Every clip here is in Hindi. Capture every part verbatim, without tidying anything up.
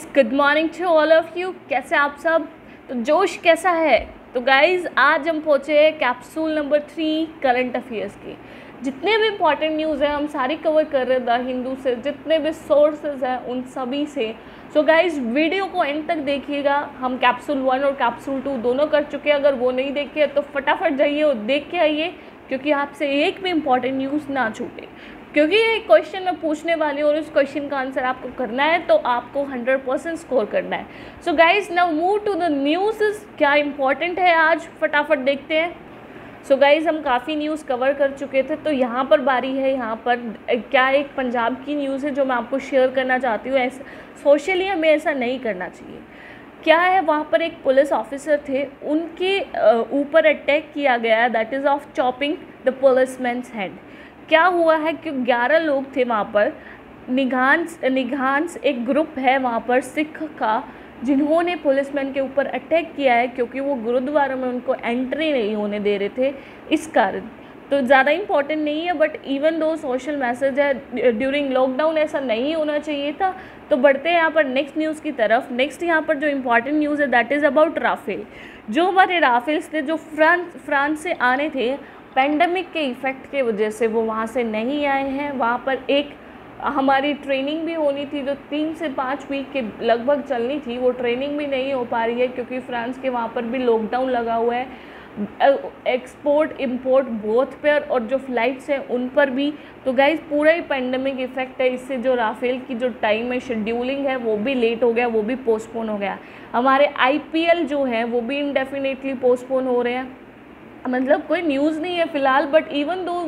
Good morning to all of you. कैसे आप सब? तो जोश कैसा है? तो गाइज़ आज हम पहुँचे हैं capsule number three current affairs की। जितने भी इंपॉर्टेंट न्यूज़ हैं हम सारी कवर कर रहे हैं द हिंदू से, जितने भी सोर्सेज हैं उन सभी से। सो गाइज़ वीडियो को एंड तक देखिएगा। हम कैप्सूल वन और कैप्सूल टू दोनों कर चुके हैं। अगर वो नहीं देखे तो फटाफट जाइए और देख के आइए, क्योंकि आपसे एक भी इम्पॉर्टेंट न्यूज़ ना छूटे। क्योंकि ये क्वेश्चन मैं पूछने वाली हूँ और इस क्वेश्चन का आंसर आपको करना है, तो आपको हंड्रेड परसेंट स्कोर करना है। So guys now move to the news. क्या इंपॉर्टेंट है आज, फटाफट देखते हैं। सो so गाइज हम काफ़ी न्यूज़ कवर कर चुके थे, तो यहाँ पर बारी है। यहाँ पर क्या एक पंजाब की न्यूज़ है जो मैं आपको शेयर करना चाहती हूँ। ऐसा सोशली हमें ऐसा नहीं करना चाहिए। क्या है, वहाँ पर एक पुलिस ऑफिसर थे, उनके ऊपर अटैक किया गया, that is of chopping the policeman's head. क्या हुआ है कि ग्यारह लोग थे वहाँ पर। निघांस निघांस एक ग्रुप है वहाँ पर सिख का, जिन्होंने पुलिसमैन के ऊपर अटैक किया है, क्योंकि वो गुरुद्वारा में उनको एंट्री नहीं होने दे रहे थे इस कारण। तो ज़्यादा इम्पॉर्टेंट नहीं है, बट इवन दो सोशल मैसेज है ड्यूरिंग लॉकडाउन ऐसा नहीं होना चाहिए था। तो बढ़ते हैं यहाँ पर नेक्स्ट न्यूज़ की तरफ। नेक्स्ट यहाँ पर जो इम्पॉर्टेंट न्यूज़ है दैट इज़ अबाउट राफेल। जो हमारे राफेल्स थे जो फ्रांस फ्रांस से आने थे, पेंडेमिक के इफ़ेक्ट के वजह से वो वहाँ से नहीं आए हैं। वहाँ पर एक हमारी ट्रेनिंग भी होनी थी जो तीन से पाँच वीक के लगभग चलनी थी, वो ट्रेनिंग भी नहीं हो पा रही है क्योंकि फ्रांस के वहाँ पर भी लॉकडाउन लगा हुआ है, एक्सपोर्ट इंपोर्ट बोथ पर, और जो फ़्लाइट्स हैं उन पर भी। तो गाइज पूरा ही पेंडेमिक इफ़ेक्ट है। इससे जो राफेल की जो टाइम है, शेड्यूलिंग है, वो भी लेट हो गया, वो भी पोस्टपोन हो गया। हमारे आईपीएल जो है वो भी इंडेफिनेटली पोस्टपोन हो रहे हैं। मतलब कोई न्यूज़ नहीं है फ़िलहाल, बट इवन दो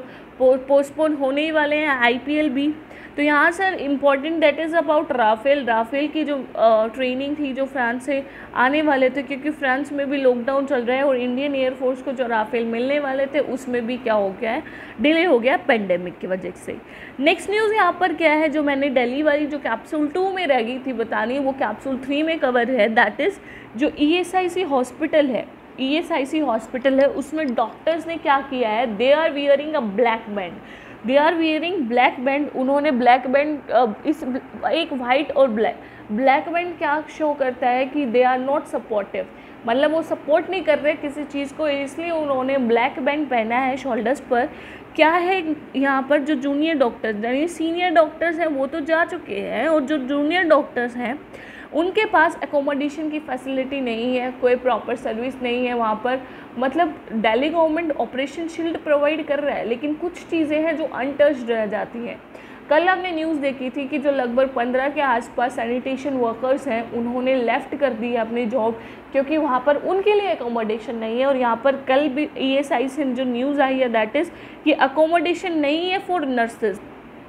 वो पोस्टपोन होने ही वाले हैं आईपीएल भी। तो यहाँ sir important that is about Rafale. Rafale की जो ट्रेनिंग थी जो फ्रांस से आने वाले थे, क्योंकि फ्रांस में भी लॉकडाउन चल रहा है, और इंडियन एयरफोर्स को जो राफेल मिलने वाले थे उसमें भी क्या हो गया है, डिले हो गया पेंडेमिक की वजह से। नेक्स्ट न्यूज़ यहाँ पर क्या है, जो मैंने दिल्ली वाली जो कैप्सूल टू में रह गई थी बतानी, वो कैप्सूल थ्री में कवर है। दैट इज़ जो ईएसआईसी हॉस्पिटल है, ईएसआईसी हॉस्पिटल है, उसमें डॉक्टर्स ने क्या किया है, they are wearing a black band. They are wearing black band. उन्होंने ब्लैक बैंड इस एक वाइट और ब्लैक ब्लैक बैंड क्या शो करता है कि दे आर नॉट सपोर्टिव, मतलब वो सपोर्ट नहीं कर रहे किसी चीज़ को, इसलिए उन्होंने ब्लैक बैंड पहना है शोल्डर्स पर। क्या है यहाँ पर, जो जूनियर डॉक्टर्स यानी सीनियर डॉक्टर्स हैं वो तो जा चुके हैं, और जो जूनियर डॉक्टर्स हैं उनके पास एकोमोडेशन की फैसिलिटी नहीं है, कोई प्रॉपर सर्विस नहीं है वहाँ पर। मतलब Delhi government operation shield provide कर रहा है, लेकिन कुछ चीज़ें हैं जो अनटच्ड रह जाती हैं। कल हमने न्यूज़ देखी थी कि जो लगभग पंद्रह के आसपास सैनिटेशन वर्कर्स हैं उन्होंने लेफ़्ट कर दी है अपनी जॉब, क्योंकि वहाँ पर उनके लिए एकोमोडेशन नहीं है। और यहाँ पर कल भी ईएसआई से जो न्यूज़ आई है दैट इज़ कि अकोमोडेशन नहीं है फॉर नर्सेज,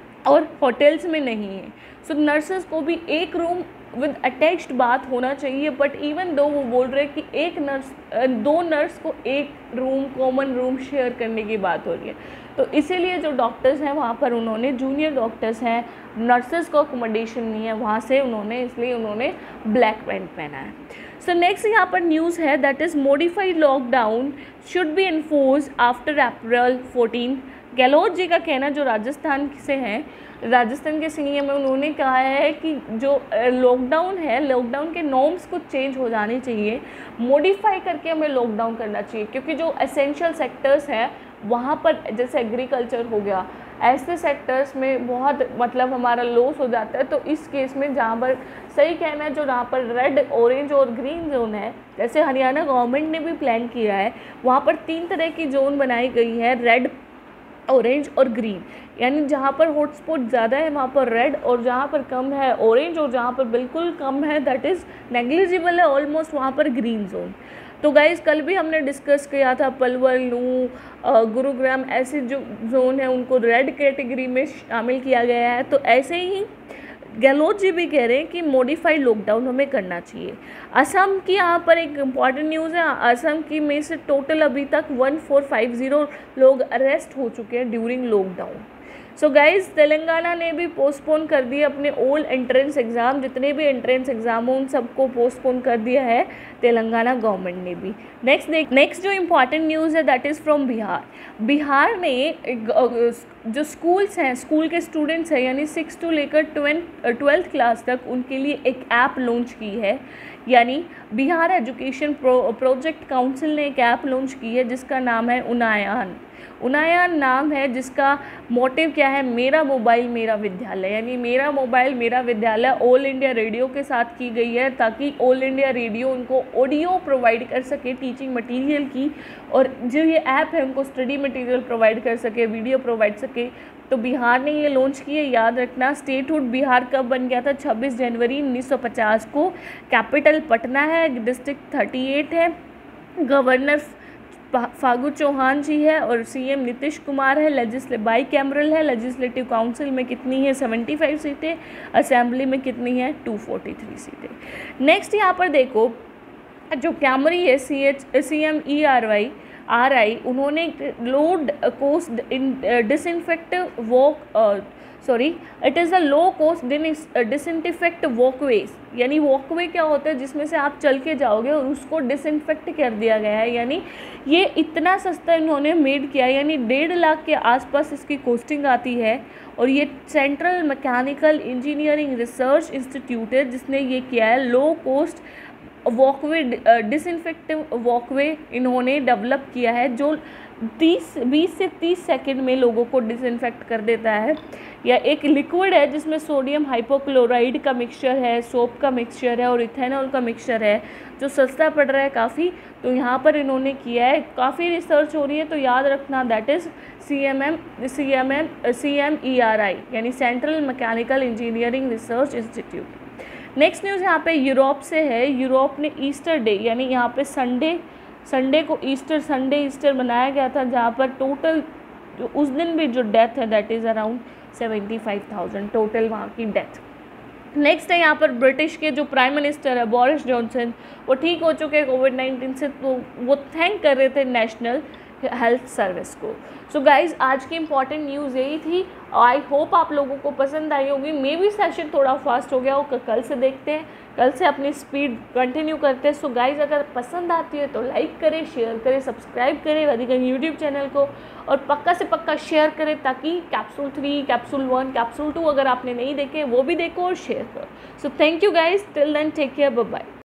और होटल्स में नहीं है। सो so, नर्सेज को भी एक रूम विद अटैच्ड बात होना चाहिए, बट इवन दो वो बोल रहे हैं कि एक नर्स दो नर्स को एक रूम कॉमन रूम शेयर करने की बात हो रही है। तो इसीलिए जो डॉक्टर्स हैं वहाँ पर, उन्होंने जूनियर डॉक्टर्स हैं, नर्सेज को अकोमोडेशन नहीं है वहाँ से, उन्होंने इसलिए उन्होंने ब्लैक पैंट पहना है। सो नेक्स्ट यहाँ पर न्यूज़ है that is modified lockdown should be enforce after April fourteen. Gehlot ji का कहना, जो राजस्थान से हैं, राजस्थान के सीएम में, उन्होंने कहा है कि जो लॉकडाउन है, लॉकडाउन के नॉर्म्स कुछ चेंज हो जाने चाहिए, मॉडिफाई करके हमें लॉकडाउन करना चाहिए, क्योंकि जो एसेंशियल सेक्टर्स हैं वहाँ पर, जैसे एग्रीकल्चर हो गया, ऐसे सेक्टर्स में बहुत मतलब हमारा लॉस हो जाता है। तो इस केस में जहाँ पर सही कहना है, जो जहाँ पर रेड, ऑरेंज और ग्रीन जोन है, जैसे हरियाणा गवर्नमेंट ने भी प्लान किया है, वहाँ पर तीन तरह की जोन बनाई गई है, रेड, ऑरेंज और ग्रीन। यानी जहाँ पर हॉटस्पॉट ज़्यादा है वहाँ पर रेड, और जहाँ पर कम है ऑरेंज, और जहाँ पर बिल्कुल कम है दैट इज़ नेग्लिजिबल है ऑलमोस्ट, वहाँ पर ग्रीन जोन। तो गाइज़ कल भी हमने डिस्कस किया था, पलवल, नूह, गुरुग्राम ऐसे जो जोन है उनको रेड कैटेगरी में शामिल किया गया है। तो ऐसे ही गहलोत जी भी कह रहे हैं कि मॉडिफाइड लॉकडाउन हमें करना चाहिए। असम की यहाँ पर एक इम्पॉर्टेंट न्यूज़ है, असम की में से टोटल अभी तक वन फोर फाइव ज़ीरो लोग अरेस्ट हो चुके हैं during lockdown. So guys Telangana ने भी पोस्टपोन कर दिए अपने ओल्ड एंट्रेंस एग्ज़ाम, जितने भी एंट्रेंस एग्ज़ाम हो उन सबको पोस्टपोन कर दिया है तेलंगाना गवर्नमेंट ने भी। नेक्स्ट देख नेक्स्ट जो इम्पॉर्टेंट न्यूज़ है that is from Bihar. Bihar ने जो स्कूल्स हैं, स्कूल के स्टूडेंट्स हैं, यानी सिक्स टू लेकर ट्वेल्थ ट्वेल्थ क्लास तक, उनके लिए एक ऐप लॉन्च की है। यानी Bihar education pro project council ने एक ऐप लॉन्च की है जिसका नाम है उनायान। उनायान नाम है, जिसका मोटिव क्या है, मेरा मोबाइल मेरा विद्यालय। यानी मेरा मोबाइल मेरा विद्यालय ऑल इंडिया रेडियो के साथ की गई है, ताकि ऑल इंडिया रेडियो उनको ऑडियो प्रोवाइड कर सके टीचिंग मटेरियल की, और जो ये ऐप है उनको स्टडी मटेरियल प्रोवाइड कर सके, वीडियो प्रोवाइड सके। तो बिहार ने ये लॉन्च की है। याद रखना, स्टेटहुड बिहार कब बन गया था, छब्बीस जनवरी उन्नीस सौ पचास को। कैपिटल पटना है, डिस्ट्रिक्ट अड़तीस है, गवर्नर फागू चौहान जी है और सीएम नीतीश कुमार है। लेजिस्ले बाई कैमरल है। लेजिस्लेटिव काउंसिल में कितनी है, पचहत्तर सीटें। असेंबली में कितनी है, दो सौ तैंतालीस सीटें। नेक्स्ट यहाँ पर देखो, जो कैमरी है, C H C M E R Y R I उन्होंने load cost disinfect walk sorry it is a low cost disinfect walkways. यानी वॉकवे क्या होता है, जिसमें से आप चल के जाओगे और उसको डिसइंफेक्ट कर दिया गया है। यानी ये इतना सस्ता इन्होंने मेड किया है, यानी डेढ़ लाख के आसपास इसकी कॉस्टिंग आती है। और ये central mechanical engineering research institute है जिसने ये किया है। Low cost walkway disinfective walkway इन्होंने डेवलप किया है, जो तीस बीस से तीस सेकंड में लोगों को डिसइंफेक्ट कर देता है। या एक लिक्विड है जिसमें सोडियम हाइपोक्लोराइड का मिक्सचर है, सोप का मिक्सचर है और इथेनॉल का मिक्सचर है, जो सस्ता पड़ रहा है काफ़ी। तो यहाँ पर इन्होंने किया है, काफ़ी रिसर्च हो रही है। तो याद रखना, that is C M M C M M C M E R I, यानी central mechanical engineering research institute. Next news यहाँ पे यूरोप से है। यूरोप ने ईस्टर डे, यानी यहाँ पे संडे संडे को ईस्टर संडे ईस्टर बनाया गया था, जहाँ पर टोटल उस दिन भी जो डेथ है that is around seventy five thousand total वहाँ की डेथ। नेक्स्ट है यहाँ पर ब्रिटिश के जो प्राइम मिनिस्टर है बोरिस जॉनसन, वो ठीक हो चुके हैं कोविड नाइन्टीन से, तो वो थैंक कर रहे थे नेशनल हेल्थ सर्विस को। सो गाइज, आज की इंपॉर्टेंट न्यूज़ यही थी। आई होप आप लोगों को पसंद आई होगी। मे भी सेशन थोड़ा फास्ट हो गया हो, कल से देखते हैं, कल से अपनी स्पीड कंटिन्यू करते हैं। सो गाइज, अगर पसंद आती है तो लाइक करें, शेयर करें, सब्सक्राइब करें वधिगन यूट्यूब चैनल को, और पक्का से पक्का शेयर करें ताकि capsule three, capsule one, capsule two अगर आपने नहीं देखे वो भी देखो और शेयर करो। So thank you guys, till then take care, bye bye.